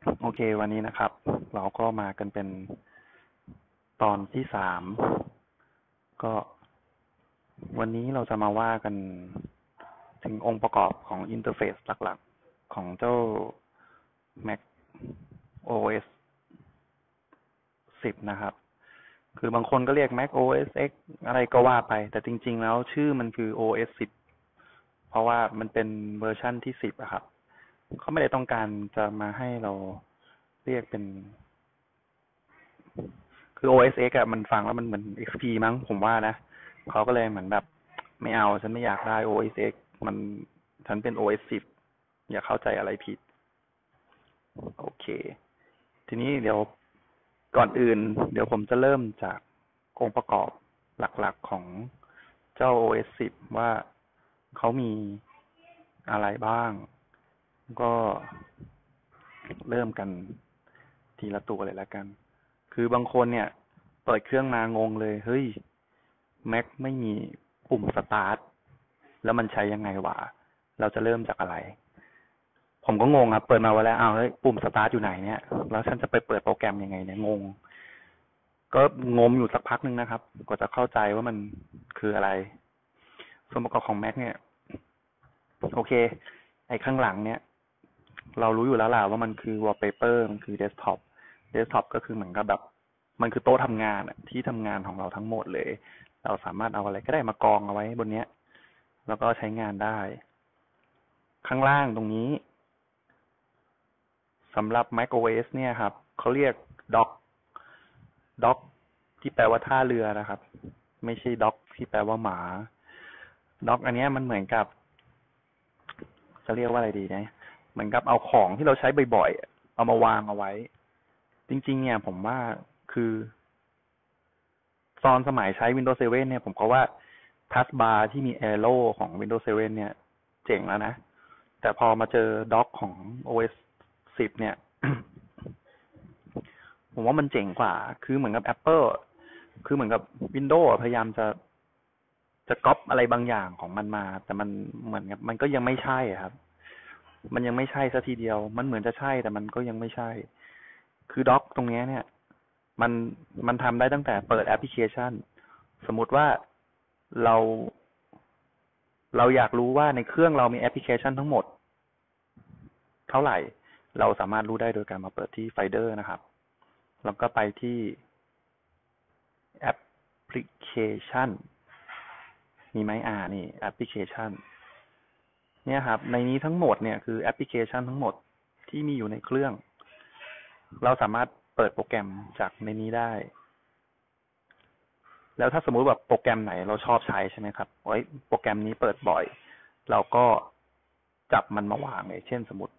โอเควันนี้นะครับเราก็มากันเป็นตอนที่3ก็วันนี้เราจะมาว่ากันถึงองค์ประกอบของอินเทอร์เฟซหลักๆของเจ้า Mac OS 10นะครับคือบางคนก็เรียก Mac OS X อะไรก็ว่าไปแต่จริงๆแล้วชื่อมันคือ OS 10เพราะว่ามันเป็นเวอร์ชั่นที่10อะครับเขาไม่ได้ต้องการจะมาให้เราเรียกเป็นคือ OS X อะมันฟังแล้วมันเหมือน XP มั้งผมว่านะเขาก็เลยเหมือนแบบไม่เอาฉันไม่อยากได้ OS X มันฉันเป็น OS 10อย่าเข้าใจอะไรผิดโอเคทีนี้เดี๋ยวก่อนอื่นเดี๋ยวผมจะเริ่มจากองค์ประกอบหลักๆของเจ้า OS 10ว่าเขามีอะไรบ้างก็เริ่มกันทีละตัวเลยแล้วกันคือบางคนเนี่ยเปิดเครื่องมางงเลยเฮ้ย Mac ไม่มีปุ่มสตาร์ทแล้วมันใช้ยังไงวะเราจะเริ่มจากอะไรผมก็งงครับเปิดมาไว้แล้วอ้าวเฮ้ยปุ่มสตาร์ทอยู่ไหนเนี่ยแล้วฉันจะไปเปิดโปรแกรมยังไงเนี่ยงงก็งมอยู่สักพักนึงนะครับกว่าจะเข้าใจว่ามันคืออะไรส่วนประกอบของ Mac เนี่ยโอเคไอ้ข้างหลังเนี่ยเรารู้อยู่แล้วล่ะว่ามันคือ wallpaper มันคือ desktop ก็คือเหมือนกับแบบมันคือโต๊ะทำงานที่ทำงานของเราทั้งหมดเลยเราสามารถเอาอะไรก็ได้มากองเอาไว้บนเนี้ยแล้วก็ใช้งานได้ข้างล่างตรงนี้สำหรับ macOS เนี่ยครับเขาเรียก dock ที่แปลว่าท่าเรือนะครับไม่ใช่ dog ที่แปลว่าหมา dock อันนี้มันเหมือนกับจะเรียกว่าอะไรดีนะเหมือนกับเอาของที่เราใช้บ่อยๆเอามาวางเอาไว้จริงๆเนี่ยผมว่าคือตอนสมัยใช้ Windows 7เนี่ยผมก็ว่าทัชบาร์ที่มี Arrow ของ Windows 7เนี่ยเจ๋งแล้วนะแต่พอมาเจอด็อกของ OS 10เนี่ยผมว่ามันเจ๋งกว่าคือเหมือนกับ Apple คือเหมือนกับ Windows พยายามจะก๊อปอะไรบางอย่างของมันมาแต่มันเหมือนกับมันก็ยังไม่ใช่ครับมันยังไม่ใช่ซะทีเดียวมันเหมือนจะใช่แต่มันก็ยังไม่ใช่คือด็อกตรงนี้เนี่ยมันมันทำได้ตั้งแต่เปิดแอปพลิเคชันสมมุติว่าเราเราอยากรู้ว่าในเครื่องเรามีแอปพลิเคชันทั้งหมดเท่าไหร่เราสามารถรู้ได้โดยการมาเปิดที่ไฟเดอร์นะครับแล้วก็ไปที่แอปพลิเคชันมีไหมนี่แอปพลิเคชันเนี่ยครับในนี้ทั้งหมดเนี่ยคือแอปพลิเคชันทั้งหมดที่มีอยู่ในเครื่องเราสามารถเปิดโปรแกรมจากในนี้ได้แล้วถ้าสมมุติแบบโปรแกรมไหนเราชอบใช้ใช่ไหมครับโปรแกรมนี้เปิดบ่อยเราก็จับมันมาวางเลยเช่นสมมติ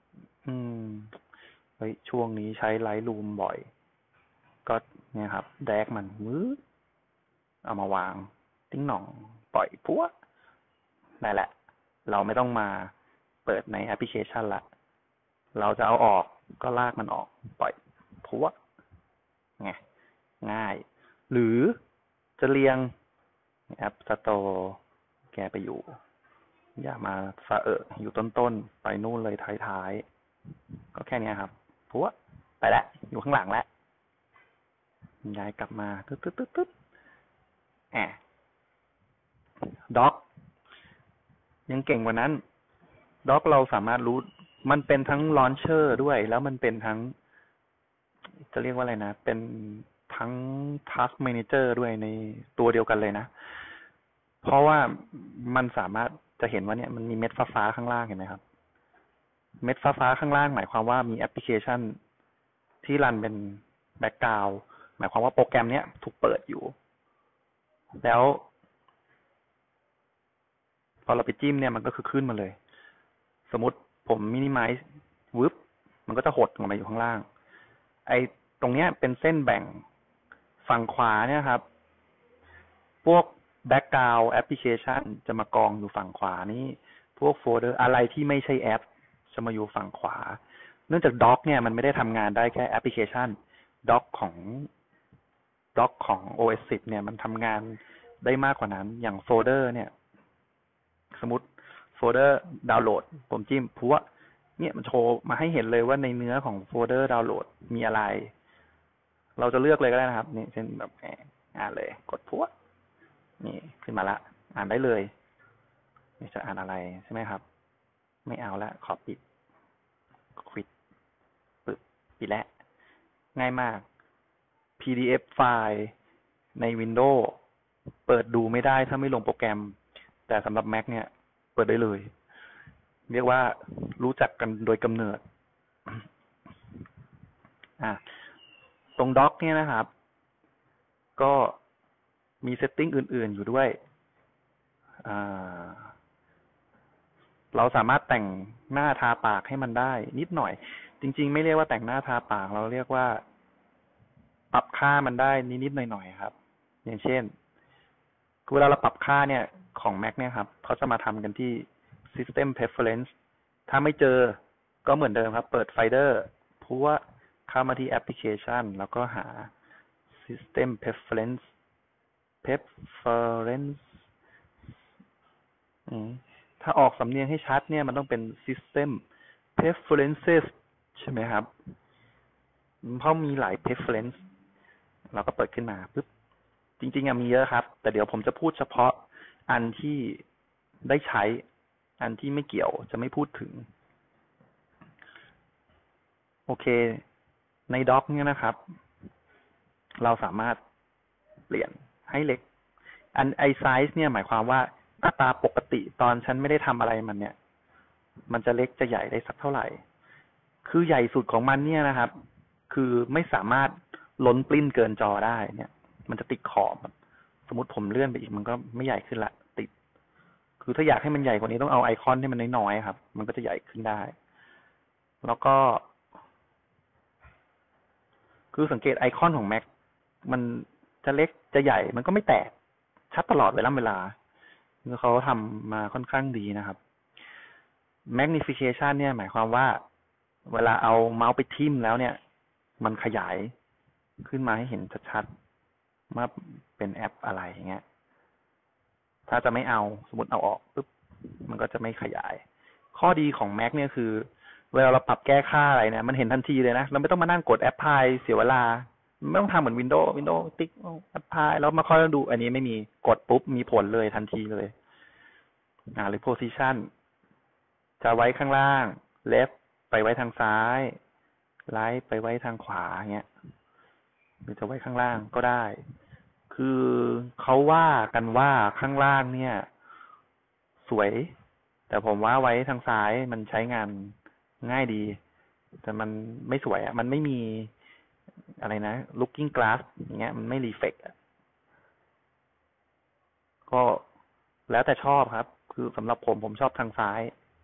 ช่วงนี้ใช้ Lightroom บ่อยก็เนี่ยครับแดกมันเอามาวางติ้งหน่องปล่อยพัวนั่นแหละเราไม่ต้องมาเปิดในแอปพลิเคชันละเราจะเอาออกก็ลากมันออกปล่อยพัวไงง่ายหรือจะเรียงแอปสโตร์แกไปอยู่อย่ามาสะอยู่ต้นๆไปนู่นเลยท้ายๆก็แค่นี้ครับพัวไปแล้วอยู่ข้างหลังแล้วย้ายกลับมาตึ๊ดด็อกยังเก่งกว่านั้นด็อกเราสามารถรู้มันเป็นทั้งลอนเชอร์ด้วยแล้วมันเป็นทั้งจะเรียกว่าอะไรนะเป็นทั้ง Task Manager ด้วยในตัวเดียวกันเลยนะเพราะว่ามันสามารถจะเห็นว่าเนี่ยมันมีเม็ดฟ้าๆข้างล่างเห็นไหมครับเม็ดฟ้าๆข้างล่างหมายความว่ามีแอปพลิเคชันที่รันเป็นแบ็กกราวด์หมายความว่าโปรแกรมเนี้ยถูกเปิดอยู่แล้วพอเราไปจิ้มเนี่ยมันก็คือขึ้นมาเลยสมมติผมมินิมัลวึบมันก็จะหดลงมาอยู่ข้างล่างไอ้ตรงเนี้ยเป็นเส้นแบ่งฝั่งขวาเนี่ยครับพวกแบ็กกราวด์แอปพลิเคชันจะมากองอยู่ฝั่งขวานี้พวกโฟลเดอร์อะไรที่ไม่ใช่แอปจะมาอยู่ฝั่งขวาเนื่องจากด็อกเนี่ยมันไม่ได้ทำงานได้แค่แอปพลิเคชันด็อกของOS 10เนี่ยมันทำงานได้มากกว่านั้นอย่างโฟลเดอร์เนี่ยสมมติโฟลเดอร์ดาวน์โหลดผมจิ้มพัวเนี่ยมันโชว์มาให้เห็นเลยว่าในเนื้อของโฟลเดอร์ดาวน์โหลดมีอะไรเราจะเลือกเลยก็ได้นะครับนี่เช่นแบบอ่านเลยกดพวกนี่ขึ้นมาละอ่านได้เลยนี่จะอ่านอะไรใช่ไหมครับไม่เอาละขอปิดควิดปึ๊บปิดแล้วง่ายมาก PDF ไฟล์ใน Windows เปิดดูไม่ได้ถ้าไม่ลงโปรแกรมแต่สำหรับ Mac เนี่ยเปิดได้เลยเรียกว่ารู้จักกันโดยกำเนิดตรงด็อกเนี่ยนะครับก็มีเซตติ้งอื่นๆอยู่ด้วยเราสามารถแต่งหน้าทาปากให้มันได้นิดหน่อยจริงๆไม่เรียกว่าแต่งหน้าทาปากเราเรียกว่าปรับค่ามันได้นิดๆหน่อยๆครับอย่างเช่นเวลาเราปรับค่าเนี่ยของ Mac เนี่ยครับเขาจะมาทำกันที่ System Preference ถ้าไม่เจอก็เหมือนเดิมครับเปิดไฟเดอร์พูดว่าเข้ามาที่ Application แล้วก็หา System Preference ถ้าออกสำเนียงให้ชัดเนี่ยมันต้องเป็น System Preferences ใช่ไหมครับเพราะมีหลาย Preference เราก็เปิดขึ้นมาปุ๊บจริงๆมีเยอะครับแต่เดี๋ยวผมจะพูดเฉพาะอันที่ได้ใช้อันที่ไม่เกี่ยวจะไม่พูดถึงโอเคในด็อกเนี่ยนะครับเราสามารถเปลี่ยนให้เล็กไซส์เนี่ยหมายความว่าหน้าตาปกติตอนฉันไม่ได้ทำอะไรมันเนี่ยมันจะเล็กจะใหญ่ได้สักเท่าไหร่คือใหญ่สุดของมันเนี่ยนะครับคือไม่สามารถล้นปลิ้นเกินจอได้เนี่ยมันจะติดขอบสมมติผมเลื่อนไปอีกมันก็ไม่ใหญ่ขึ้นละติดคือถ้าอยากให้มันใหญ่กว่านี้ต้องเอาไอคอนที่มันน้อยๆครับมันก็จะใหญ่ขึ้นได้แล้วก็คือสังเกตไอคอนของ Mac มันจะเล็กจะใหญ่มันก็ไม่แตกชัดตลอดเวลาเขาทำมาค่อนข้างดีนะครับ magnification เนี่ยหมายความว่าเวลาเอาเมาส์ไปทิ่มแล้วเนี่ยมันขยายขึ้นมาให้เห็นชัดๆว่าเป็นแอปอะไรอย่างเงี้ยถ้าจะไม่เอาสมมติเอาออกปุ๊บมันก็จะไม่ขยายข้อดีของ Mac เนี่ยคือเวลาเราปรับแก้ค่าอะไรเนี่ยมันเห็นทันทีเลยนะเราไม่ต้องมานั่งกดแอปพลายเสียเวลาไม่ต้องทำเหมือน Windows ติ๊กแอปพลายแล้วมาค่อยดูอันนี้ไม่มีกดปุ๊บมีผลเลยทันทีเลยหรือ position จะไว้ข้างล่าง left ไปไว้ทางซ้าย right ไปไว้ทางขวาเงี้ยหรือจะไว้ข้างล่างก็ได้คือเขาว่ากันว่าข้างล่างเนี่ยสวยแต่ผมว่าไว้ทางซ้ายมันใช้งานง่ายดีแต่มันไม่สวยมันไม่มีอะไรนะ looking glass อย่างเงี้ยมันไม่รีเฟกก็แล้วแต่ชอบครับคือสำหรับผมชอบทางซ้าย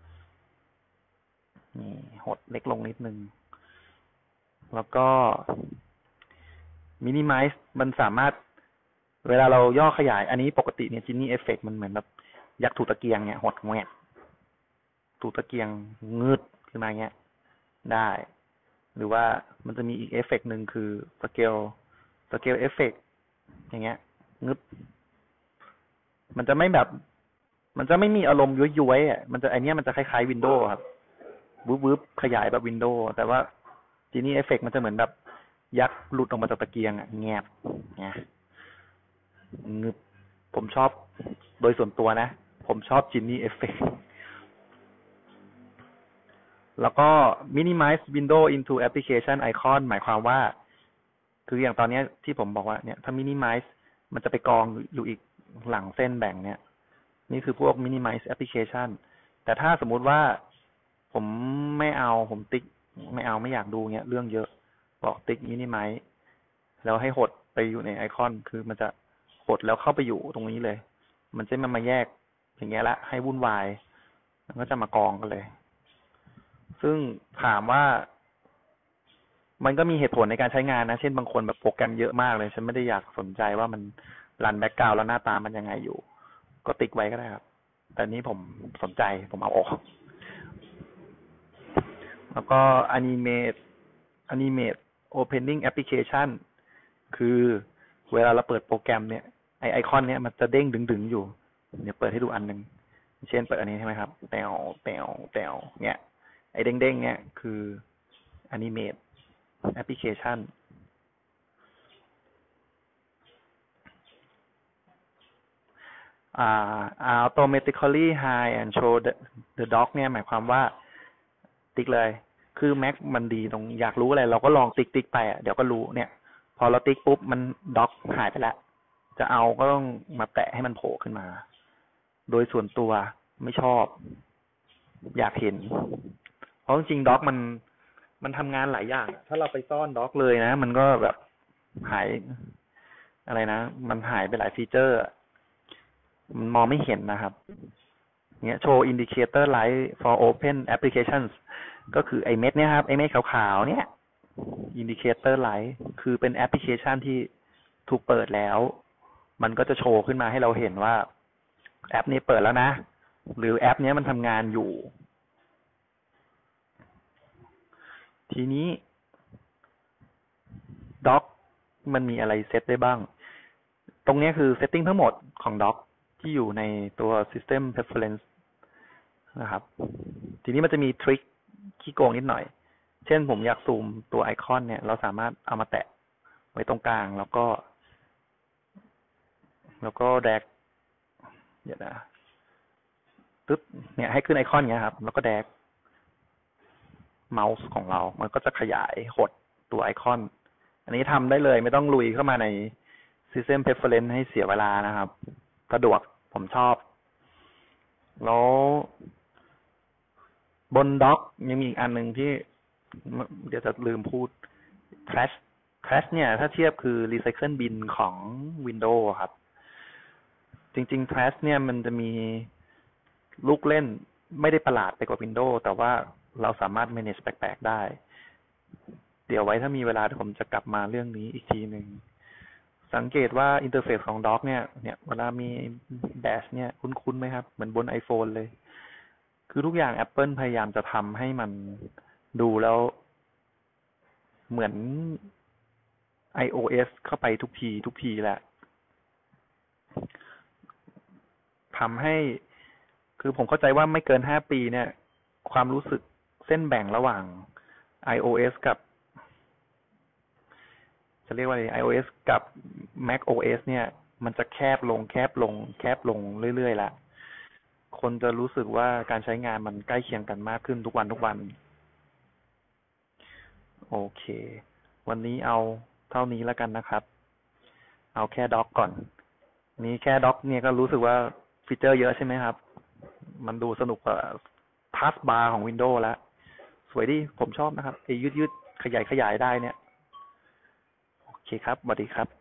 นี่หดเล็กลงนิดนึงแล้วก็มินิไมซ์มันสามารถเวลาเราย่อขยายอันนี้ปกติเนี่ยจินนี่เอฟเฟกต์มันเหมือนแบบยักษ์ถูตะเกียงเนี่ยหดแหวกถูตะเกียงงืดขึ้นมาเงี้ยได้หรือว่ามันจะมีอีกเอฟเฟกต์หนึ่งคือสเกลเอฟเฟกต์อย่างเงี้ยงึบมันจะไม่แบบมันจะไม่มีอารมณ์ย้วยๆมันจะไอเนี้ยมันจะคล้ายๆวินโดว์ครับวืบขยายแบบวินโดว์แต่ว่าจินนี่เอฟเฟกต์มันจะเหมือนแบบยักษ์หลุดออกมาจากตะเกียงแงบเนี่ยงึบผมชอบโดยส่วนตัวนะผมชอบจินนี่เอฟเฟกต์แล้วก็ minimize window into application icon หมายความว่าคืออย่างตอนนี้ที่ผมบอกว่าเนี่ยถ้า minimize มันจะไปกองอยู่อีกหลังเส้นแบ่งเนี่ยนี่คือพวก minimize application แต่ถ้าสมมุติว่าผมไม่เอาผมติ๊กไม่เอาไม่อยากดูเงี้ยเรื่องเยอะบอกติ๊ก minimize แล้วให้หดไปอยู่ในไอคอนคือมันจะหดแล้วเข้าไปอยู่ตรงนี้เลยมันจะมาแยกอย่างเงี้ยละให้วุ่นวายมันก็จะมากองกันเลยซึ่งถามว่ามันก็มีเหตุผลในการใช้งานนะเช่นบางคนแบบโปรแกรมเยอะมากเลยฉันไม่ได้อยากสนใจว่ามันรันแบ็กกราวด์แล้วหน้าตามันยังไงอยู่ก็ติ๊กไว้ก็ได้ครับแต่นี้ผมสนใจผมเอาออกแล้วก็ animate opening application คือเวลาเราเปิดโปรแกรมเนี่ยไอคอนเนี่ยมันจะเด้งดึงๆอยู่เดี๋ยวเปิดให้ดูอันนึงเช่นเปิดอันนี้ใช่ไหมครับแตวเนี่ยไอ้เด้งๆเนี่ยคือ Animate Application automatically hide and show the doc เนี่ยหมายความว่าติ๊กเลยคือ Mac มันดีตรงอยากรู้อะไรเราก็ลองติ๊กไปเดี๋ยวก็รู้เนี่ยพอเราติ๊กปุ๊บมันด็อกหายไปแล้วจะเอาก็ต้องมาแตะให้มันโผล่ขึ้นมาโดยส่วนตัวไม่ชอบอยากเห็นเพราะจริงๆด็อกมันทำงานหลายอย่างถ้าเราไปซ่อนด็อกเลยนะมันก็แบบหายอะไรนะมันหายไปหลายฟีเจอร์มันมองไม่เห็นนะครับเนี่ยโชว์ indicator light for open applications ก็คือไอ้เม็ดเนี่ยครับไอ้เม็ดขาวๆเนี่ย indicator light คือเป็นแอปพลิเคชันที่ถูกเปิดแล้วมันก็จะโชว์ขึ้นมาให้เราเห็นว่าแอปนี้เปิดแล้วนะหรือแอปนี้มันทำงานอยู่ทีนี้ doc มันมีอะไรเซตได้บ้างตรงนี้คือเซตติ้งทั้งหมดของ doc ที่อยู่ในตัว system preference นะครับทีนี้มันจะมีทริคขี้โกงนิดหน่อยเช่นผมอยากซูมตัวไอคอนเนี่ยเราสามารถเอามาแตะไว้ตรงกลางแล้วก็แดกเดี๋ยวนะตึ๊บเนี่ยให้ขึ้นไอคอนเงี้ยครับแล้วก็แดกเมาส์ของเรามันก็จะขยายหดตัวไอคอนอันนี้ทำได้เลยไม่ต้องลุยเข้ามาใน System Preference ให้เสียเวลานะครับสะดวกผมชอบแล้วบนด็อกยังมีอีกอันหนึ่งที่เดี๋ยวจะลืมพูด Trash เนี่ยถ้าเทียบคือ Recycle Bin ของ Windows ครับจริงๆ Trash เนี่ยมันจะมีลูกเล่นไม่ได้ประหลาดไปกว่า Windows แต่ว่าเราสามารถ manage แปลกๆได้เดี๋ยวไว้ถ้ามีเวลาผมจะกลับมาเรื่องนี้อีกทีหนึ่งสังเกตว่าอินเทอร์เฟซของ Dock เนี่ยเวลามีแดชเนี่ยคุ้นๆไหมครับเหมือนบน iPhone เลยคือทุกอย่าง Apple พยายามจะทำให้มันดูแล้วเหมือน iOS เข้าไปทุกทีแหละทำให้คือผมเข้าใจว่าไม่เกิน5 ปีเนี่ยความรู้สึกเส้นแบ่งระหว่าง iOS กับจะเรียกว่าอะไร iOS กับ macOS เนี่ยมันจะแคบลงเรื่อยๆละคนจะรู้สึกว่าการใช้งานมันใกล้เคียงกันมากขึ้นทุกวันโอเควันนี้เอาเท่านี้แล้วกันนะครับเอาแค่ด็อกก่อนนี้แค่ด็อกเนี่ยก็รู้สึกว่าฟีเจอร์เยอะใช่ไหมครับมันดูสนุกกว่าทัสบาร์ของ Windows แล้วสวยดีผมชอบนะครับไอ้ยืดขยายได้เนี่ยโอเคครับสวัสดีครับ